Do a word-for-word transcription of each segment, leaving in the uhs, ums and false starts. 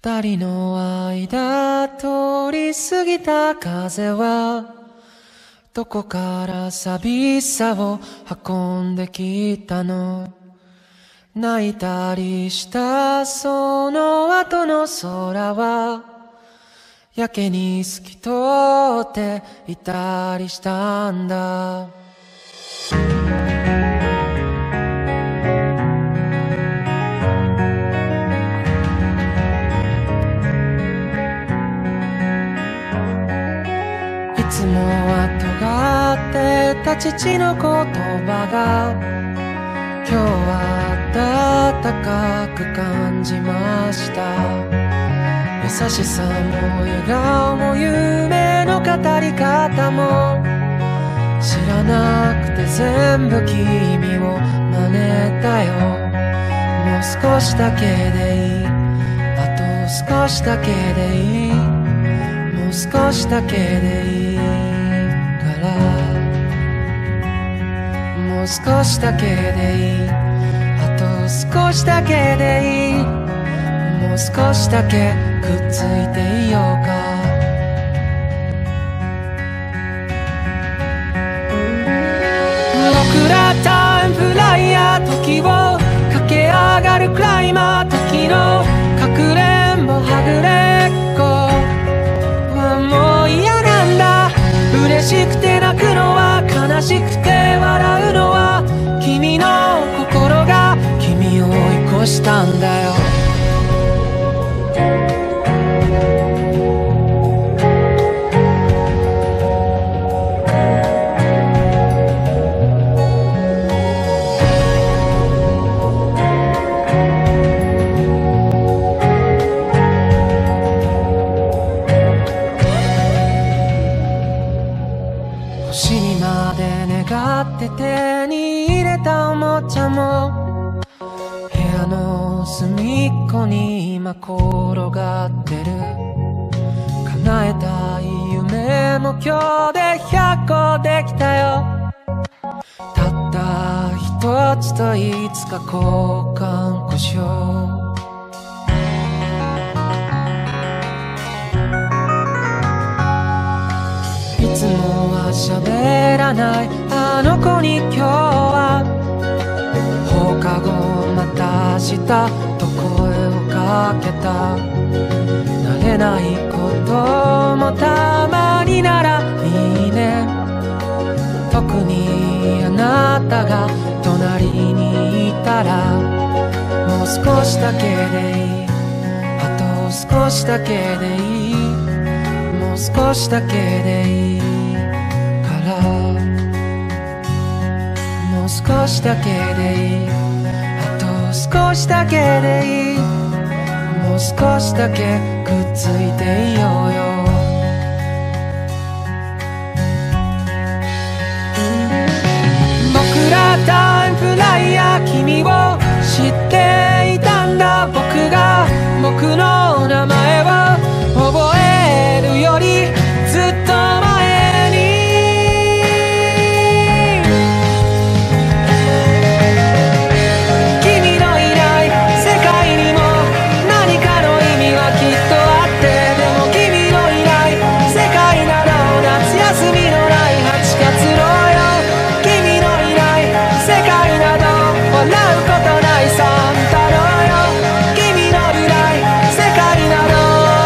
二人の間通り過ぎた風はどこから寂しさを運んできたの。泣いたりしたその後の空はやけに透き通っていたりしたんだ。いつもは尖ってた父の言葉が今日は暖かく感じました。優しさも笑顔も夢の語り方も知らなくて全部君を真似たよ。もう少しだけでいい、あと少しだけでいい、もう少しだけでいいから、もう少しだけでいい、あと少しだけでいい、もう少しだけくっついていようか。僕らタイムフライヤー、時を駆け上がるクライマー、時のかくれんぼはぐれっこはもう嫌なんだ。嬉しくて泣くのは、悲しくて笑うのは、君の心が君を追い越したんだよ。星にまで願って手に入れたおもちゃも部屋の隅っこに今転がってる。叶えたい夢も今日でひゃっこできたよ。たった一つといつか交換こしよう。いつもは喋らないあの子に今日は放課後また明日と声をかけた。慣れないこともたまにならいいね。特にあなたが隣にいたらもう少しだけでいい、あと少しだけでいい、もう少しだけでいいから、もう少しだけでいい、あと少しだけでいい、もう少しだけくっついていようよ。僕らタイムフライヤー、君を知っていたんだ。僕が僕の名前を覚えるよりずっと前に君のいない世界にも何かの意味はきっとあって、でも君のいない世界など夏休みのないはちがつのよ。君のいない世界など笑うことないサンタのよ。君のいない世界など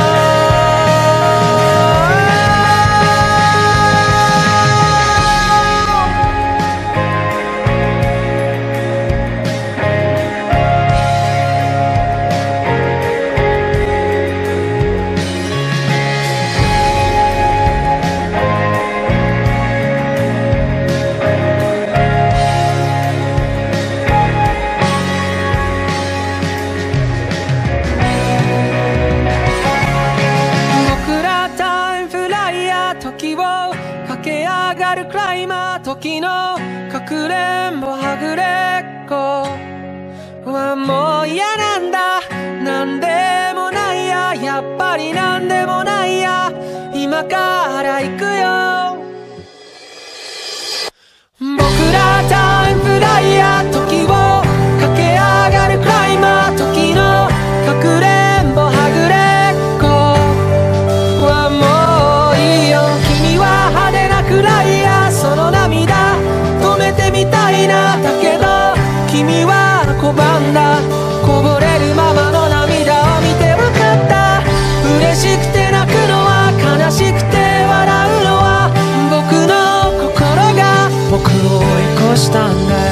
僕らタイムフライヤー、時を駆け上がるクライマー、時のかくれんぼはぐれっこはもう嫌なんだ。なんでもないや、やっぱりなんでもないや、今から行くよ。僕らタイムフライヤー、時を駆け上がるクライマー、時のかくれんぼはぐれしたんだよ